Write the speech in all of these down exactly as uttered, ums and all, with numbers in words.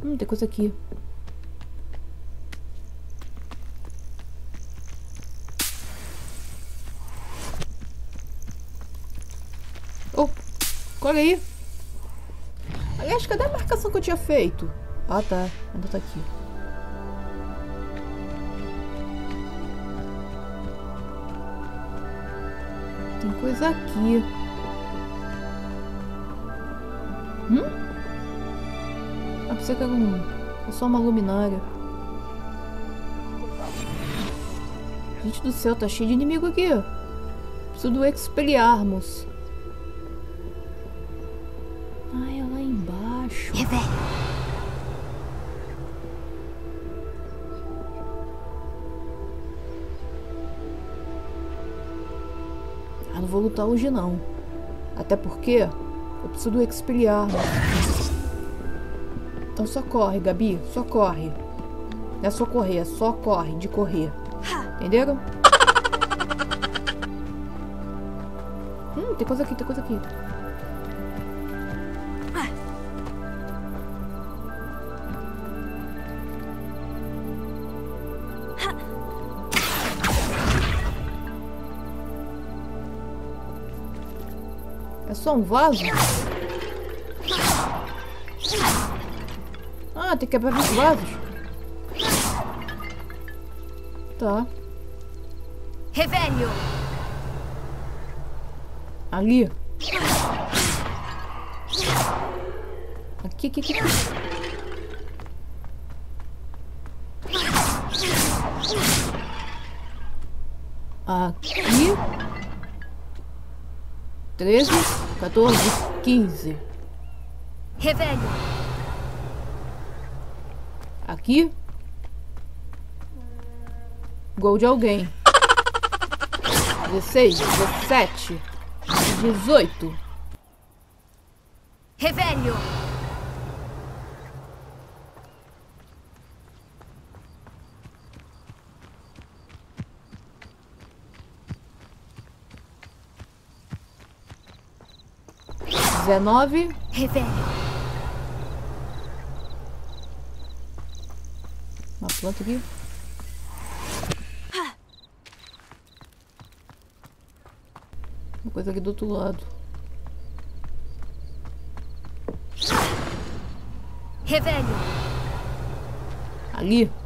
Hum, tem coisa aqui. Oh, olha aí. Aliás, cadê a marcação que eu tinha feito? Ah, tá. Ainda tá aqui. Tem coisa aqui. Hum? Ah, pensei que era um... É só uma luminária. Gente do céu, tá cheio de inimigo aqui. Preciso do Expelliarmus. Ah, é lá embaixo. É velho. Ah, não vou lutar hoje não. Até porque eu preciso do Expelliarmus. Então só corre, Gabi. Só corre. Não é só correr, é só corre de correr. Entenderam? Hum, tem coisa aqui, tem coisa aqui. É só um vaso? Ah, tem que quebrar os vasos. Tá. Revelio. Ali. Aqui, aqui, aqui. Aqui. Treze, quatorze, quinze. Revelio. Aqui. Gol de alguém. dezesseis, dezessete, dezoito. Revelio. dezenove. Revelio. Uma planta aqui. Uma coisa aqui do outro lado. Revelio. Ali.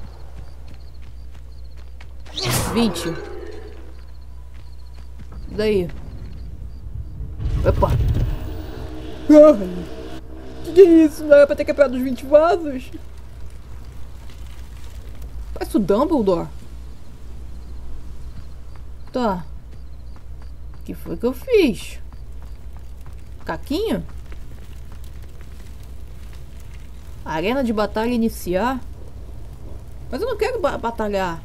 vinte. E daí? Opa. Ai, que que é isso? Não era pra ter quebrado os vinte vasos? Parece o Dumbledore. Tá. O que foi que eu fiz? Caquinha? Arena de batalha iniciar? Mas eu não quero ba batalhar.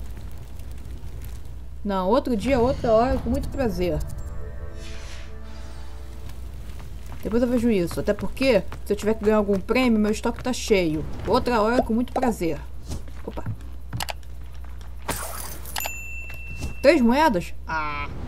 Não, outro dia, outra hora, com muito prazer. Depois eu vejo isso. Até porque, se eu tiver que ganhar algum prêmio, meu estoque tá cheio. Outra hora, com muito prazer. Opa. Três moedas? Ah.